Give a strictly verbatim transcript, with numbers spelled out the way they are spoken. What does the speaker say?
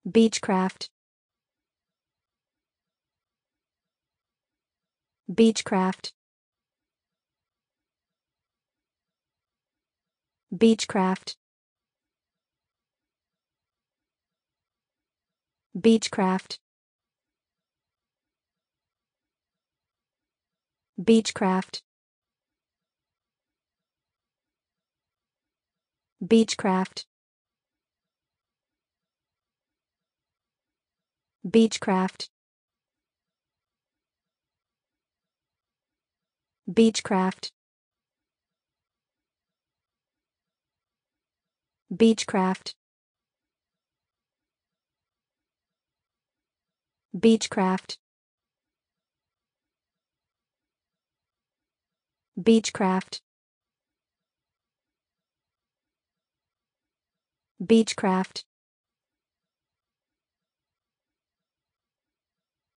Beechcraft. Beechcraft. Beechcraft. Beechcraft. Beechcraft. Beechcraft. Beechcraft. Beechcraft. Beechcraft. Beechcraft. Beechcraft. Beechcraft.